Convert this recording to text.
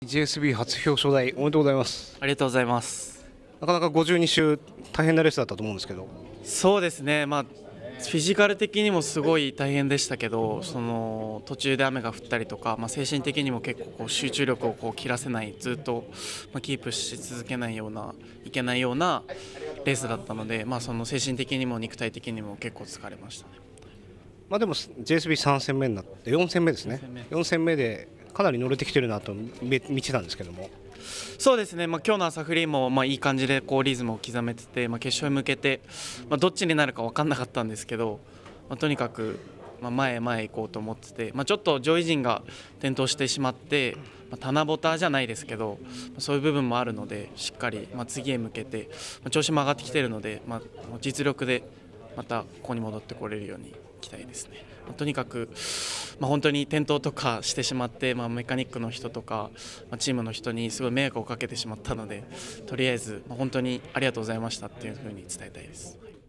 GSB 初表彰台おめでとうございます。 ありがとうございます。 なかなか52周大変なレースだったと思うんですけど。 そうですね、フィジカル的にもすごい大変でしたけど、その途中で雨が降ったりとか、精神的にも結構集中力を切らせない、ずっとキープし続けないような、いけないようなレースだったので、その精神的にも肉体的にも結構疲れましたね。 でも JSB3 戦目になって4戦目ですね。4戦目でかなり乗れてきてるなと見てたんですけども。 そうですね、今日の朝フリーもいい感じでリズムを刻めてて、決勝に向けて、どっちになるか分かんなかったんですけど、とにかく前へ行こうと思ってて、ちょっと上位陣が転倒してしまって、棚ぼたじゃないですけど、そういう部分もあるので、しっかり次へ向けて、調子も上がってきているので、実力でまたここに戻ってこれるようにいきたいですね。とにかく、本当に転倒とかしてしまって、メカニックの人とか、チームの人にすごい迷惑をかけてしまったので、とりあえず本当にありがとうございましたっていうふうに伝えたいです。